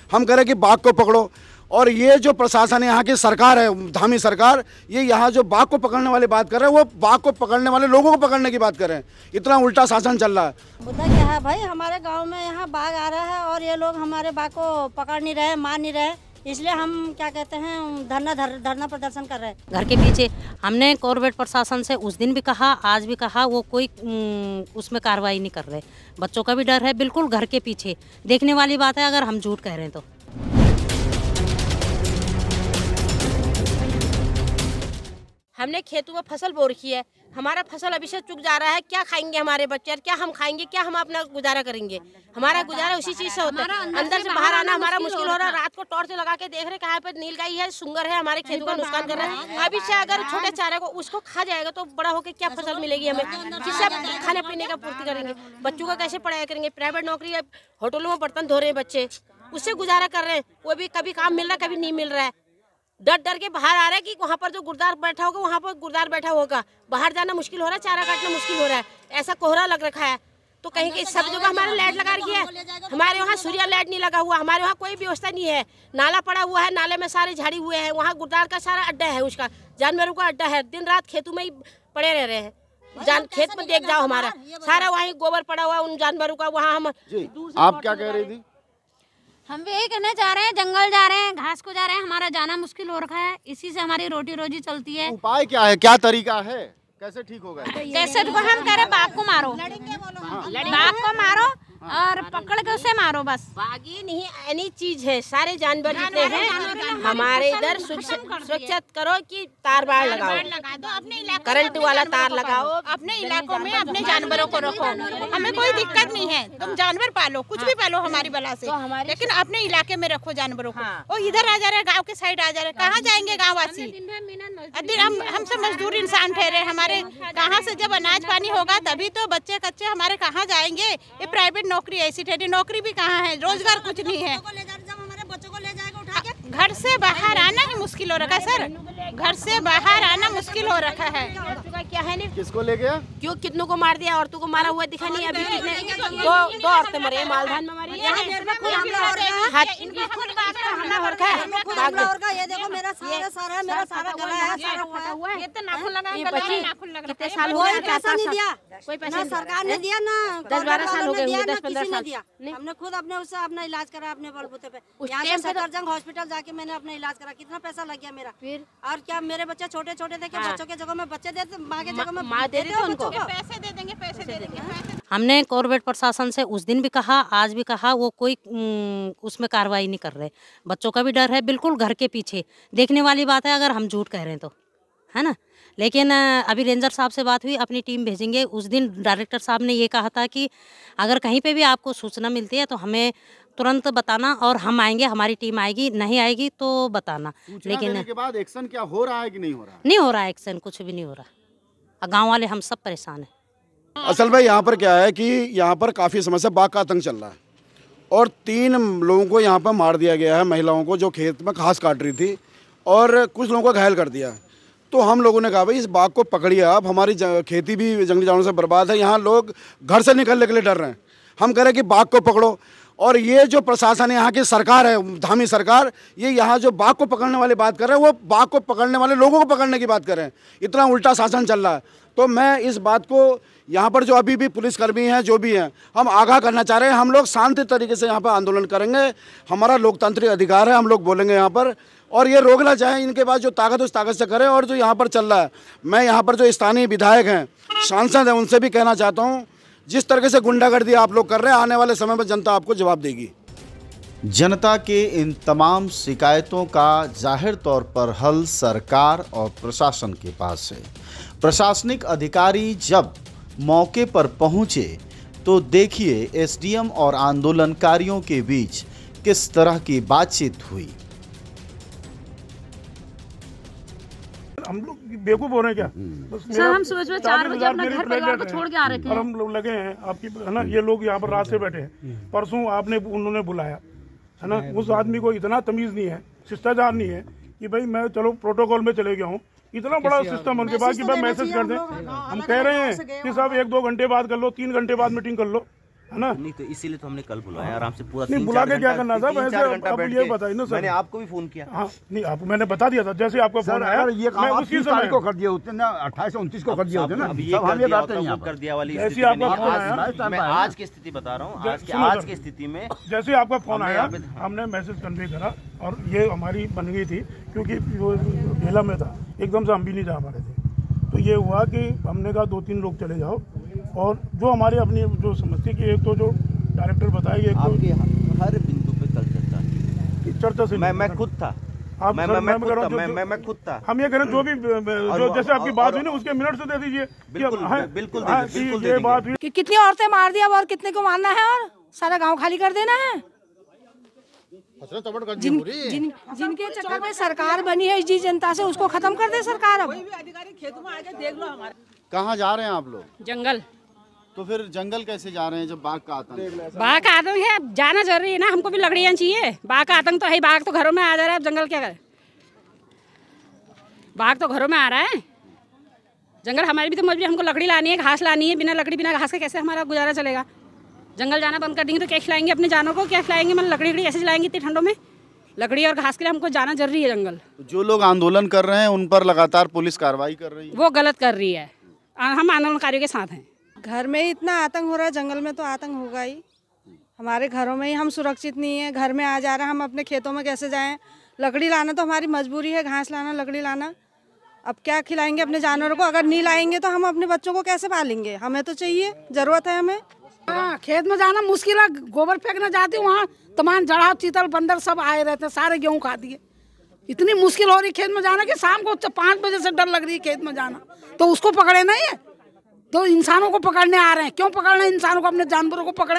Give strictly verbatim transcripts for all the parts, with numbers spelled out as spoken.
हम कह रहे कि बाघ को पकड़ो। और ये जो प्रशासन है, यहाँ की सरकार है, धामी सरकार, ये यहाँ जो बाघ को पकड़ने वाली बात कर रहे हैं, वो बाघ को पकड़ने वाले लोगों को पकड़ने की बात कर रहे हैं। इतना उल्टा शासन चल रहा है। मुद्दा क्या है भाई, हमारे गांव में यहाँ बाघ आ रहा है और ये लोग हमारे बाघ को पकड़ नहीं रहे, मार नहीं रहे, इसलिए हम क्या कहते हैं धरना धर, धरना प्रदर्शन कर रहे हैं। घर के पीछे हमने कॉर्पोरेट प्रशासन से उस दिन भी कहा, आज भी कहा, वो कोई उसमें कार्रवाई नहीं कर रहे। बच्चों का भी डर है, बिल्कुल घर के पीछे। देखने वाली बात है अगर हम झूठ कह रहे हैं तो। हमने खेतों में फसल बो रखी है, हमारा फसल अभी से चुक जा रहा है। क्या खाएंगे हमारे बच्चे, क्या हम खाएंगे, क्या हम अपना गुजारा करेंगे? हमारा गुजारा उसी चीज से होता है। अंदर से बाहर आना हमारा मुश्किल हो रहा है। रात को टॉर्च लगा के देख रहे कहाँ पे नीलगाई है, सुंगर है, हमारे खेतों का नुकसान कर रहा है। अभी से अगर छोटे चारे को उसको खा जाएगा तो बड़ा होकर क्या फसल मिलेगी हमें, किससे खाने पीने का पूर्ति करेंगे? बच्चों का कैसे पढ़ाई करेंगे? प्राइवेट नौकरी है, होटलों में बर्तन धो रहे हैं बच्चे, उससे गुजारा कर रहे हैं। वो भी कभी काम मिल रहा है, कभी नहीं मिल रहा है। डर डर के बाहर आ रहा है कि वहाँ पर जो गुरदार बैठा होगा वहाँ पर गुरदार बैठा होगा। बाहर जाना मुश्किल हो रहा है, चारा काटना मुश्किल हो रहा है। ऐसा कोहरा लग रखा है तो कहीं के सब जगह हमारे लाइट लगा रखी है। हमारे वहाँ सूर्य लाइट नहीं लगा हुआ, हमारे वहाँ कोई व्यवस्था नहीं है। नाला पड़ा हुआ है, नाले में सारे झाड़ी हुए हैं। वहाँ गुरदार का सारा अड्डा है, उसका जानवरों का अड्डा है। दिन रात खेतों में ही पड़े रह रहे हैं। जान खेत में देख जाओ, हमारा सारा वहीं गोबर पड़ा हुआ उन जानवरों का। वहाँ हम आप क्या कह रही थी? हम भी यही कहने जा रहे हैं, जंगल जा रहे हैं, घास को जा रहे हैं, हमारा जाना मुश्किल हो रखा है। इसी से हमारी रोटी रोजी चलती है। उपाय क्या है, क्या तरीका है, कैसे ठीक होगा? कैसे तो हम कह रहे बाघ को मारो, बाघ को मारो और पकड़ के उसे मारो बस। बागी नहीं एनी चीज है, सारे जानवर जितने हैं हमारे इधर सुरक्षित करो कि तार बाड़ लगाओ, करंट वाला तार लगाओ। अपने इलाकों में अपने जानवरों को रखो, हमें कोई दिक्कत नहीं है। तुम जानवर पालो, कुछ भी पालो हमारी बला से, लेकिन अपने इलाके में रखो जानवरों को। वो इधर आ जा रहे, गाँव के साइड आ जा रहे, कहाँ जाएंगे गाँव वासी? हम हमसे मजदूर इंसान ठहरे, हमारे कहाँ से जब अनाज पानी होगा तभी तो बच्चे कच्चे हमारे कहाँ जाएंगे? ये प्राइवेट नौकरी ऐसी ठहरी, नौकरी भी कहाँ है, रोजगार कुछ नहीं है। घर से बाहर आना ही मुश्किल हो रखा है सर, घर से बाहर आना मुश्किल हो रखा है। क्या है नहीं, किसको ले गया? क्यों कितनों को मार दिया, औरतों को मारा हुआ दिखा नहीं। अभी कितने दो दो औरतें मरे, मालधान में मरी। ये देखो मेरा सारा सारा मेरा सारा गला है, सारा फटा हुआ है। ये तो नाखून लगाए, कितने साल हो कोई गए? पैसा नहीं दिया, कोई पैसा ना सरकार ने दिया, ना दस बारह साल हो गए, दस पंद्रह साल दिया। हमने खुद अपने उससे अपना इलाज करा, अपने बलबूते पे। यहाँ से सफदरजंग हॉस्पिटल जाके मैंने अपना इलाज करा, कितना पैसा लग गया मेरा। फिर और क्या मेरे बच्चे छोटे छोटे थे, क्या बच्चों के जगह में बच्चे देते, माँ के जगह में माँ दे देते उनको। पैसे दे देंगे, पैसे दे देंगे। हमने कॉर्पोरेट प्रशासन से उस दिन भी कहा, आज भी कहा, वो कोई उसमें कार्रवाई नहीं कर रहे। बच्चों का भी डर है, बिल्कुल घर के पीछे। देखने वाली बात है अगर हम झूठ कह रहे हैं तो, है ना। लेकिन अभी रेंजर साहब से बात हुई, अपनी टीम भेजेंगे। उस दिन डायरेक्टर साहब ने ये कहा था कि अगर कहीं पे भी आपको सूचना मिलती है तो हमें तुरंत बताना और हम आएंगे, हमारी टीम आएगी। नहीं आएगी तो बताना। लेकिन के बाद एक्शन क्या हो रहा है कि नहीं हो रहा? नहीं हो रहा एक्शन, कुछ भी नहीं हो रहा। गाँव वाले हम सब परेशान हैं। असल में यहाँ पर क्या है कि यहाँ पर काफ़ी समय से बाघ का आतंक चल रहा है और तीन लोगों को यहाँ पर मार दिया गया है, महिलाओं को जो खेत में घास काट रही थी, और कुछ लोगों को घायल कर दिया। तो हम लोगों ने कहा भाई इस बाघ को पकड़िए आप, हमारी खेती भी जंगली जानवरों से बर्बाद है। यहाँ लोग घर से निकलने के लिए डर रहे हैं। हम कह रहे हैं कि बाघ को पकड़ो। और ये जो प्रशासन है, यहाँ की सरकार है, धामी सरकार, ये यहाँ जो बाघ को पकड़ने वाली बात कर रहे हैं, वो बाघ को पकड़ने वाले लोगों को पकड़ने की बात कर रहे हैं। इतना उल्टा शासन चल रहा है। तो मैं इस बात को यहाँ पर जो अभी भी पुलिसकर्मी हैं, जो भी हैं, हम आगाह करना चाह रहे हैं। हम लोग शांति तरीके से यहाँ पर आंदोलन करेंगे, हमारा लोकतांत्रिक अधिकार है, हम लोग बोलेंगे यहाँ पर। और ये रोकना चाहें, इनके पास जो ताकत उस ताकत से करें। और जो यहाँ पर चल रहा है, मैं यहाँ पर जो स्थानीय विधायक हैं, सांसद हैं, उनसे भी कहना चाहता हूँ, जिस तरह से गुंडागर्दी आप लोग कर रहे हैं, आने वाले समय में जनता आपको जवाब देगी। जनता के इन तमाम शिकायतों का जाहिर तौर पर हल सरकार और प्रशासन के पास है। प्रशासनिक अधिकारी जब मौके पर पहुंचे तो देखिए एसडीएम और आंदोलनकारियों के बीच किस तरह की बातचीत हुई। हम लोग बेवकूफ हो रहे हैं क्या? सर हम सुबह सुबह चार बजे अपना घर परिवार को छोड़ के आ रहे थे और हम लोग लगे हैं आपकी, है ना। ये लोग यहाँ पर रात से बैठे हैं। परसों आपने उन्होंने बुलाया, है ना। उस आदमी को इतना तमीज नहीं है, शिष्टाचार नहीं है कि भाई मैं चलो प्रोटोकॉल में चले गया हूँ। इतना बड़ा सिस्टम उनके पास कि भाई मैसेज कर दें। हम कह रहे हैं कि साहब एक दो घंटे बाद कर लो, तीन घंटे बाद मीटिंग कर लो, है ना। नहीं तो इसीलिए तो हमने कल बुलाया आराम से पूरा नहीं बुला के क्या करना था वैसे अब ये बताइए ना सर। मैंने आपको भी फोन किया। हाँ नहीं आप मैंने बता दिया था जैसे आपका फोन आया ये मैं उसी समय को कर दिया होते ना अट्ठाईस उनतीस को कर दिया होते ना। अब ये कर दिया होता वो कर दिया वाली जैसे आपका फोन आया मैं आज की स्थिति बता रहा हूँ। आज की आज की स्थिति में जैसे आपका फोन आया हमने मैसेज कन्वे करा और ये हमारी बन गई थी क्योंकि वो ढेला में था एकदम से हम भी नहीं जा पा रहे थे। तो ये हुआ कि हमने कहा दो तीन लोग चले जाओ और जो हमारे अपनी जो समझते कि एक तो जो डायरेक्टर बताएगी एक आपके हर बिंदु पे कल चर्चा की चर्चा से मैं मैं खुद था आप मैं सर, मैं मैं खुद कह रहा था हूं, मैं जो- मैं मैं खुद था हम ये कह रहे हैं जो भी जो जैसे आपकी बात हुई ना उसके मिनट से दे दीजिए बिल्कुल कि- हाँ, बिल्कुल हाँ, दे- बिल्कुल कि दे ये बात देंगे। हुई कि कितनी औरतें मार दिया और कितने को मारना है और सारा गांव खाली कर देना है। जिन, जिन, जिनके चक्कर में सरकार बनी है इस जनता से उसको खत्म कर दे सरकार। अब अधिकारी खेतों में आके देख लो हमारे। कहाँ जा रहे हैं आप लोग? जंगल। तो फिर जंगल कैसे जा रहे हैं जब बाघ का आतंक है? बाघ का आतंक है, जाना जरूरी है ना, हमको भी लकड़ियाँ चाहिए। बाघ का आतंक तो है, बाघ तो घरों में आ जा रहा है, अब जंगल क्या करे? बाघ तो घरों में आ रहा है, जंगल हमारी भी तो मजबूरी, हमको लकड़ी लानी है, घास लानी है। बिना लकड़ी बिना घास के कैसे हमारा गुजारा चलेगा? जंगल जाना बंद कर देंगे तो क्या खिलाएंगे अपने जानवरों को? क्या खिलाएंगे? मतलब लकड़ी लकड़ी कैसे चलाएंगे इतनी ठंडों में? लकड़ी और घास के लिए हमको जाना जरूरी है जंगल। जो लोग आंदोलन कर रहे हैं उन पर लगातार पुलिस कार्रवाई कर रही है। वो गलत कर रही है, हम आंदोलनकारियों के साथ हैं। घर में ही इतना आतंक हो रहा है, जंगल में तो आतंक होगा ही। हमारे घरों में ही हम सुरक्षित नहीं है, घर में आ जा रहे हैं, हम अपने खेतों में कैसे जाएं? लकड़ी लाना तो हमारी मजबूरी है, घास लाना, लकड़ी लाना। अब क्या खिलाएंगे अपने जानवरों को? अगर नहीं लाएंगे तो हम अपने बच्चों को कैसे पालेंगे? हमें तो चाहिए, जरूरत है हमें। हाँ, खेत में जाना मुश्किल है, गोबर फेंकना जाती हूँ वहाँ तमाम जड़ा चीतल बंदर सब आए रहते हैं, सारे गेहूँ खा दिए। इतनी मुश्किल हो रही खेत में जाना कि शाम को पाँच बजे से डर लग रही है खेत में जाना। तो उसको पकड़े नहीं है तो इंसानों को पकड़ने आ रहे हैं। क्यों पकड़ रहे हैं इंसानों को? अपने जानवरों को पकड़े।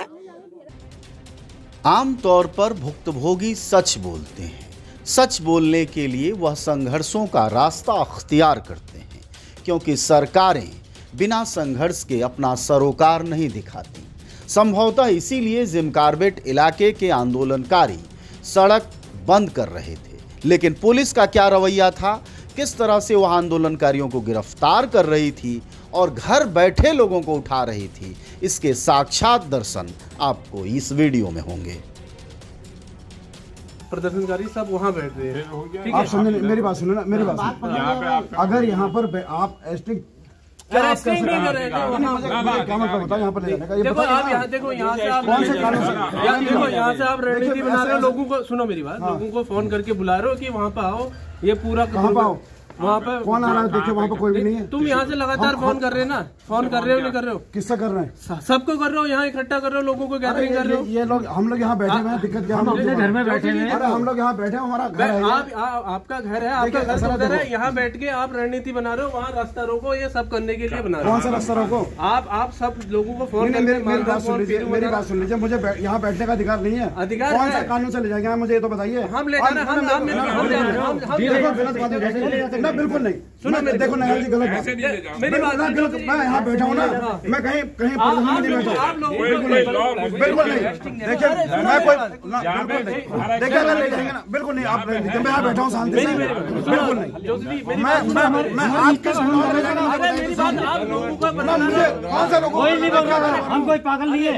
आमतौर पर भुक्तभोगी सच बोलते हैं। सच बोलने के लिए वह संघर्षों का रास्ता अख्तियार करते हैं, क्योंकि सरकारें बिना संघर्ष के अपना सरोकार नहीं दिखाती। संभवतः इसीलिए जिम कार्बेट इलाके के आंदोलनकारी सड़क बंद कर रहे थे। लेकिन पुलिस का क्या रवैया था, किस तरह से वह आंदोलनकारियों को गिरफ्तार कर रही थी और घर बैठे लोगों को उठा रही थी, इसके साक्षात दर्शन आपको इस वीडियो में होंगे। प्रदर्शनकारी सब वहाँ बैठ रहे हैं। आप सुनिए, मेरी बात सुनो ना, मेरी बात सुनो। अगर यहाँ पर आप एसटी क्या आप कैसे नहीं कर रहे थे? क्या मतलब बताओ यहाँ पर ले जाने का? ये देखो बताइए आप ना। यहाँ देखो यहाँ से आप कौन से कानून से? यहाँ देखो यहाँ से आप रणनीति बना रहे हो, ऐसे- लोगों को सुनो मेरी बात, लोगों को फोन करके बुला रहे हो कि वहाँ पे आओ, ये पूरा कहाँ पे आओ? वहाँ पे कौन आ रहा है? देखिए वहाँ पे कोई भी नहीं है। तुम यहाँ से लगातार फोन कर रहे हो ना, फोन कर रहे हो नहीं कर रहे हो? किससे कर रहे हैं? सबको कर रहे हो, यहाँ इकट्ठा कर रहे हो, लोगों को गैदरिंग कर रहे हो। ये लोग हम लोग यहाँ बैठे हुए हैं, दिक्कत क्या? हम अपने घर में बैठे हैं। अरे हम लोग यहाँ बैठे हैं, हमारा घर है। आप आ- आपका घर है, आपका घर तो उधर है, यहाँ बैठ के आप रणनीति बना रहे हो, वहाँ रास्ता रोको, ये सब करने के लिए बना रहे हो। कौन सा रास्ता रोको? आप आप सब लोगों को फोन नहीं, मेरी करके मेरी बात सुन लीजिए, मेरी बात सुन लीजिए, मुझे बै- यहाँ बैठने का अधिकार नहीं है। अधिकार कौन है। सा कानून से ले जाएंगे मुझे ये तो बताइए। हम ले जाना, हम हम हम हम हम देखो गलत बात है, मैं बिल्कुल नहीं। सुनो मेरी देखो नया जी गलत बात। मेरी बात मैं गलत, मैं यहाँ बैठा हूँ ना, मैं कहीं कहीं प्रदर्शन में नहीं बैठा। बिल्कुल नहीं, बिल्कुल नहीं। देखिए मैं कोई ना, बिल्कुल नहीं। देखिए अगर ले जाएंगे ना, बिल्कुल नहीं। आप ले लीजिए, मैं यहाँ बैठा हूँ शांति से, बिल्कुल नहीं। मैं मैं मैं आपके मेरी बात आप लोगों को ना, मुझे कौन सा लोगों हम कोई पागल नहीं है।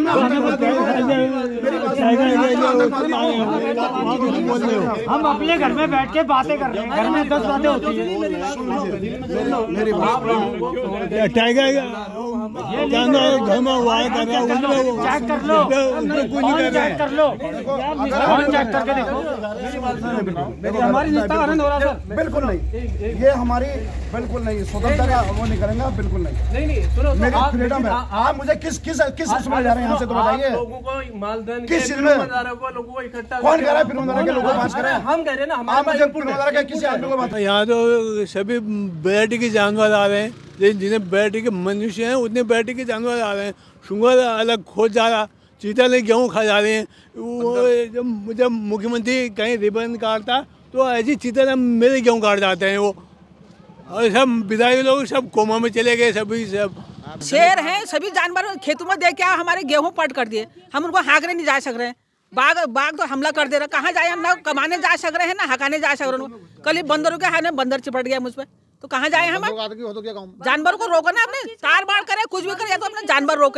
हम अपने घर में बैठ के बातें कर रहे हैं, घर में दस बातें होती है। मेरी बात टाइगर घर में हुआ चेक कर लो, चेक कर लो, चेक करके देखो। हमारी निष्ठा आनंद हो रहा सर। बिल्कुल नहीं, ये हमारी बिल्कुल नहीं स्वतंत्रता, वो नहीं करेंगे आप, बिल्कुल नहीं। नहीं नहीं सुनो, मेरी आप फ्रीडम है। आप मुझे किस किस किस उसमें जा रहे हैं यहाँ से तो बताइए। लोगों को मालधन किस चीज में? लोगों को इकट्ठा कौन कह रहा है फिर के लोगों को पास करें? हम कह रहे हैं ना, आप हमारे मुझे फिर के किसी आदमी को बात। यहाँ तो सभी वैरायटी के जानवर आ रहे हैं, जिन जिन्हें वैरायटी के मनुष्य हैं उतने वैरायटी के जानवर आ रहे हैं। सुंगर अलग खोज जा रहा, चीता ने गेहूँ खा जा रहे हैं। वो जब जब मुख्यमंत्री कहीं रिबन काटता तो ऐसी चीता मेरे गेहूँ काट जाते हैं वो, और सब विधायक लोग सब कोमा में चले गए। सभी सब शेर हैं, सभी जानवर खेतों में देख के हमारे गेहूं पट कर दिए, हम उनको हाँकने नहीं जा सक रहे हैं। बाघ बाघ तो हमला कर दे रहा, कहाँ जाए? हम ना कमाने जा सक रहे हैं ना हकाने जा सक रहे हैं। कल ही बंदरों के हाथ में बंदर चिपट गया मुझ पर, तो कहाँ जाए हम? जानवर को रोको ना, आपने तार बाड़ करे कुछ भी करे, या तो अपने जानवर रोके। वो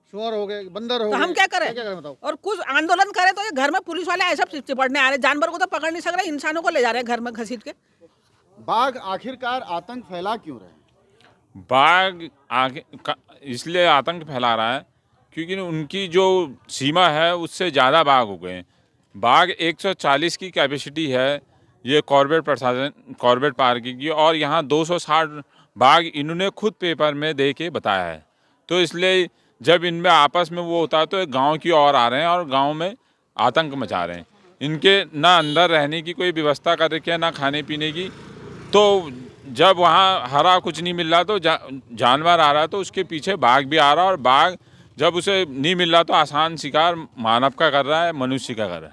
सुअर हो गए, बंदर हो तो गए, हम क्या करें? क्या करें बताओ? और कुछ आंदोलन करें तो ये घर में पुलिस वाले ऐसा चिपटने आ रहे, जानवर को तो पकड़ नहीं सक रहे, इंसानों को ले जा रहे हैं घर में घसीट के। बाघ आखिरकार आतंक फैला क्यों रहे? बाघ आगे इसलिए आतंक फैला रहा है क्योंकि उनकी जो सीमा है उससे ज़्यादा बाघ हो गए। बाघ एक सौ चालीस की कैपेसिटी है ये कॉर्बेट प्रशासन कॉर्बेट पार्क की, और यहाँ दो सौ साठ बाघ इन्होंने खुद पेपर में दे के बताया है। तो इसलिए जब इनमें आपस में वो होता है तो गांव की ओर आ रहे हैं और गांव में आतंक मचा रहे हैं। इनके ना अंदर रहने की कोई व्यवस्था कर रखी है ना खाने पीने की। तो जब वहाँ हरा कुछ नहीं मिल रहा तो जा, जानवर आ रहा है तो उसके पीछे बाघ भी आ रहा है, और बाघ जब उसे नहीं मिल रहा तो आसान शिकार मानव का कर रहा है, मनुष्य का कर रहा है।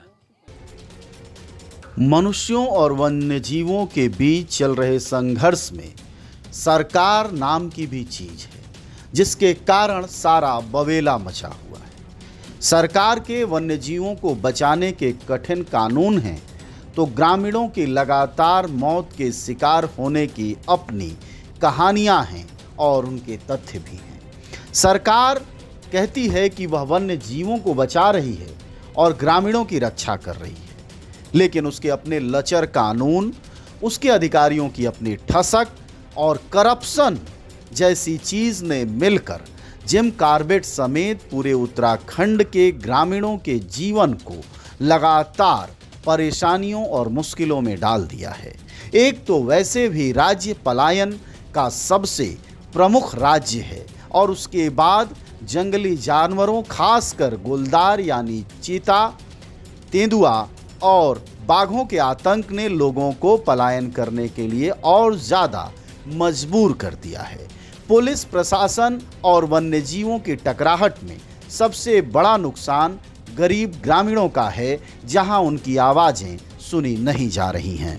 मनुष्यों और वन्य जीवों के बीच चल रहे संघर्ष में सरकार नाम की भी चीज है, जिसके कारण सारा बवेला मचा हुआ है। सरकार के वन्य जीवों को बचाने के कठिन कानून हैं तो ग्रामीणों की लगातार मौत के शिकार होने की अपनी कहानियां हैं और उनके तथ्य भी हैं। सरकार कहती है कि वह वन्य जीवों को बचा रही है और ग्रामीणों की रक्षा कर रही है, लेकिन उसके अपने लचर कानून, उसके अधिकारियों की अपनी ठसक और करप्शन जैसी चीज ने मिलकर जिम कॉर्बेट समेत पूरे उत्तराखंड के ग्रामीणों के जीवन को लगातार परेशानियों और मुश्किलों में डाल दिया है। एक तो वैसे भी राज्य पलायन का सबसे प्रमुख राज्य है और उसके बाद जंगली जानवरों खासकर गुलदार यानी चीता, तेंदुआ और बाघों के आतंक ने लोगों को पलायन करने के लिए और ज़्यादा मजबूर कर दिया है। पुलिस प्रशासन और वन्यजीवों की टकराहट में सबसे बड़ा नुकसान गरीब ग्रामीणों का है, जहां उनकी आवाजें सुनी नहीं जा रही हैं।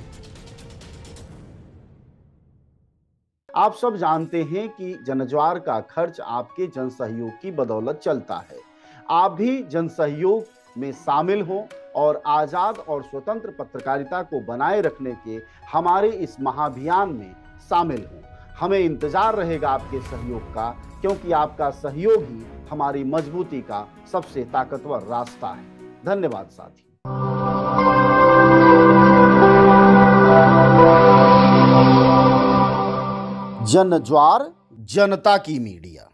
आप सब जानते हैं कि जनज्वार का खर्च आपके जनसहयोग की बदौलत चलता है। आप भी जनसहयोग में शामिल हों और आज़ाद और स्वतंत्र पत्रकारिता को बनाए रखने के हमारे इस महाअभियान में शामिल हों। हमें इंतजार रहेगा आपके सहयोग का, क्योंकि आपका सहयोग ही हमारी मजबूती का सबसे ताकतवर रास्ता है। धन्यवाद साथी। जनज्वार, जनता की मीडिया।